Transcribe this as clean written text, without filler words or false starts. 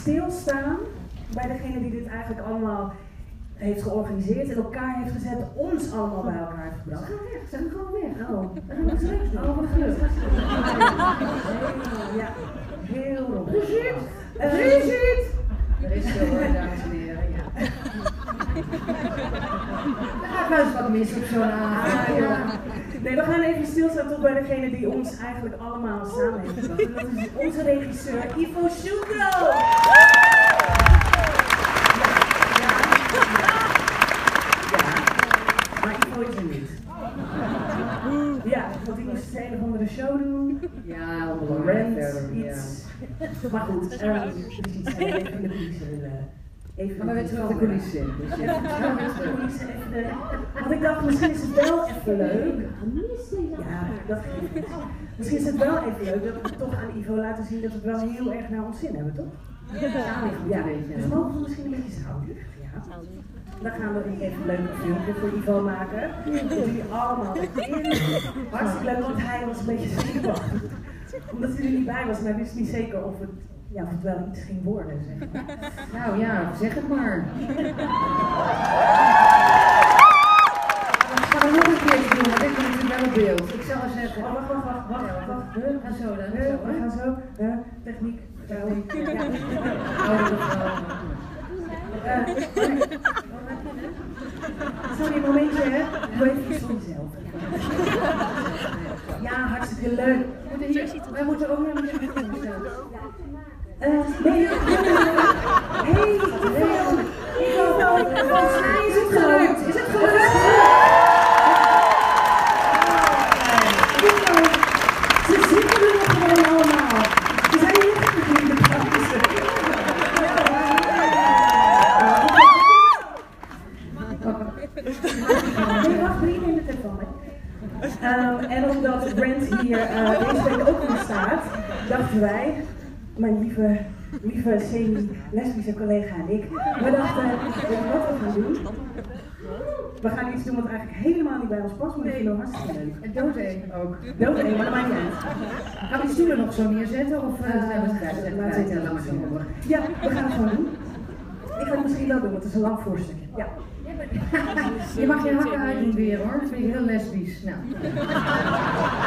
stilstaan bij degene die dit eigenlijk allemaal heeft georganiseerd en elkaar heeft gezet, ons allemaal bij elkaar heeft gebracht. Ga weg, zeg hem gewoon weg. Oh, we gaan niks leuks doen. Oh, wat geluk. Ja, heel rommelig. Brigitte! Er is zo hoor, dames en heren. Ja. Er gaat wel eens wat mis op zo'n avond. Ja. Nee, we gaan even stilstaan tot bij degene die ons eigenlijk allemaal samen heeft gebracht. En dat is onze regisseur Ivo Shuko. Maar Ivo is er niet. Ja, want ik moest een of andere show doen. Ja, Rent, iets. Maar goed, dus iets even in de coulissen. Even maar weer terug de coulissen in. Dus want ik dacht, misschien is het wel even leuk. Ja, dat geeft niet. Misschien is het wel even leuk dat we toch aan Ivo laten zien dat we het wel heel erg naar ons zin hebben, toch? Ja, dus mogen we misschien een beetje zouden. Ja. Dan gaan we even een leuk filmpje voor Ivo maken. Dat jullie allemaal in. Hartstikke leuk, want hij was een beetje zenuwachtig. Omdat hij er niet bij was, maar hij wist niet zeker of het wel iets ging worden, zeg maar. Nou ja, zeg het maar. Ik ga het nog een keer doen, want ik ben natuurlijk wel op beeld. Ik zal zeggen. Oh, wacht. We gaan zo dan. We gaan zo. Techniek. Sorry, een momentje, hè? Doe even iets voor jezelf. Ja, hartstikke leuk. Wij moeten ook naar de microfoon. Nee, volgens mij is het gelukt. Is het gelukt? Ze zitten er nog gewoon allemaal. Ze zijn hier echt in de pauze. Nee, wacht, drie in de telefoon. En omdat Rent hier deze week ook in staat, dachten wij, mijn lieve semi-lesbische collega en ik, we dachten, weet je wat we gaan doen? We gaan iets doen wat eigenlijk helemaal niet bij ons past, maar dat vinden we hartstikke leuk. En doodeng ook. Doodeng, maar dat maakt niet uit. Gaan we die stoelen nog zo neerzetten of zijn we het Laat zitten, laat maar zien. Ja, we gaan het gewoon doen. Ik ga het misschien wel doen, want het is een lang voorstukje. Ja. Je mag je hakken uitdoen weer hoor, dat vind ik heel lesbisch. Nou.